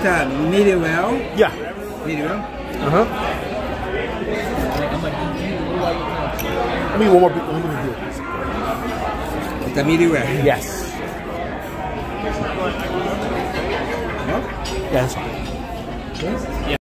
it medium well? Yeah. Medium well? Uh-huh. I mean, one more here. It's a medium well? Yes. Huh? Yeah, that's fine. Yeah.